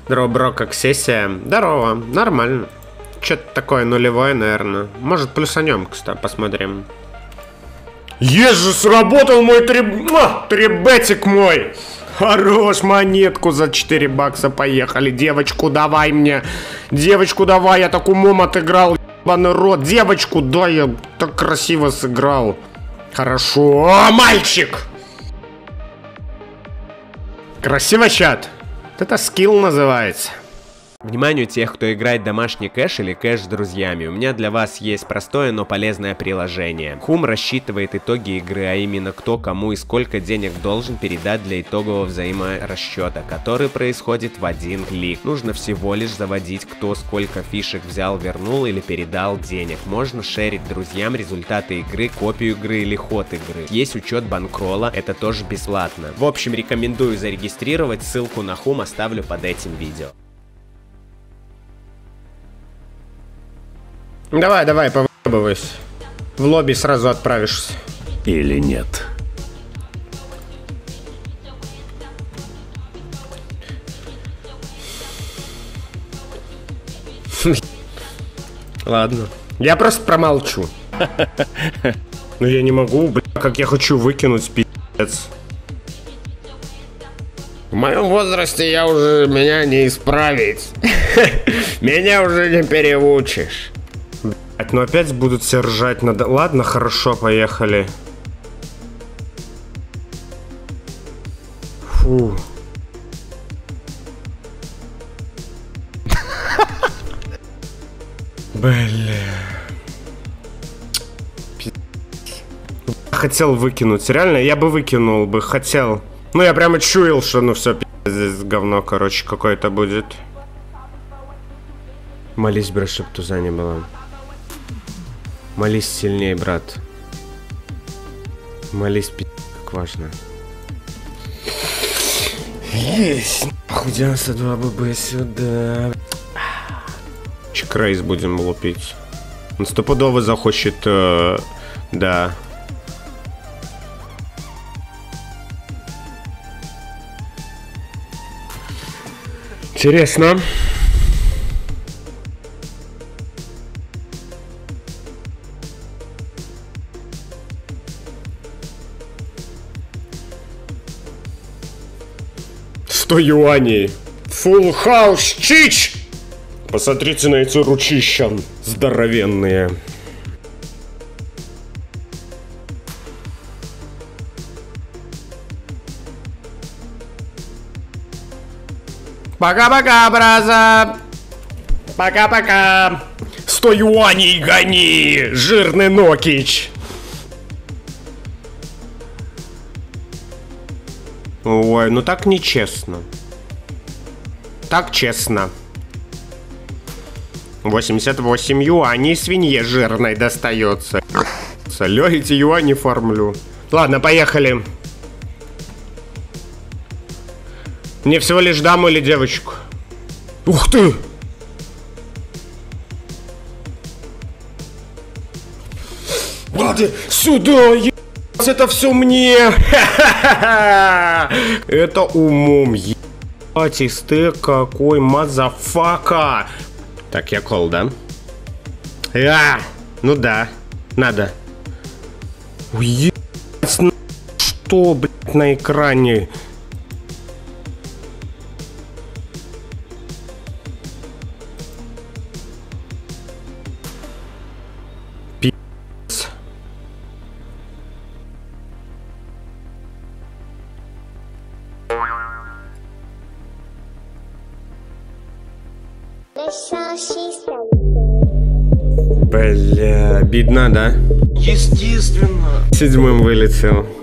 Здорово, бро, как сессия? Здорово, нормально. Что-то такое нулевое, наверное. Может, плюсанем, кстати, посмотрим. Есть же, сработал мой трибетик мой. Хорош, монетку за 4 бакса, поехали. Девочку давай мне. Девочку давай, я так умом отыграл, ебаный рот. Девочку, да, я так красиво сыграл. Хорошо, мальчик. Красиво, чат. Это скилл называется. Вниманию тех, кто играет домашний кэш или кэш с друзьями, у меня для вас есть простое, но полезное приложение. Хум рассчитывает итоги игры, а именно кто, кому и сколько денег должен передать для итогового взаиморасчета, который происходит в один клик. Нужно всего лишь заводить, кто сколько фишек взял, вернул или передал денег. Можно шерить друзьям результаты игры, копию игры или ход игры. Есть учет банкролла, это тоже бесплатно. В общем, рекомендую зарегистрировать, ссылку на Хум оставлю под этим видео. Давай, давай, повыебывайся. В лобби сразу отправишься. Или нет? Ладно. Я просто промолчу. Но я не могу, бля, как я хочу выкинуть, пи***ц. В моем возрасте меня не исправить. Меня уже не переучишь. Ну опять будут все ржать надо. Ладно, хорошо, поехали. Фу. Бля. Хотел выкинуть. Реально, я бы выкинул бы. Хотел. Ну, я прямо чуял, что ну все, здесь говно, короче, какое-то будет. Молись, брат, чтоб туза не было. Молись сильнее, брат. Молись, как важно. Есть. Нахуй 92 ББ сюда. Чекрейс будем лупить. Он стопудово захочет, да. Интересно. $100 Full house чич! Посмотрите на эти ручища здоровенные. Пока-пока, браза! Пока-пока! $100 гони, жирный Нокич! Ой, ну так нечестно. Так честно. 88 юаней свинье жирной достается. Я эти юани фармлю. Ладно, поехали. Мне всего лишь даму или девочку. Ух ты! Ладно, сюда, это все мне. Это умом. Ебать, ты какой мазафака. Так, я кол, да? Ну да, надо. Ебать, что, блядь, на экране? Бля, обидно, да? Естественно. 7-м вылетел.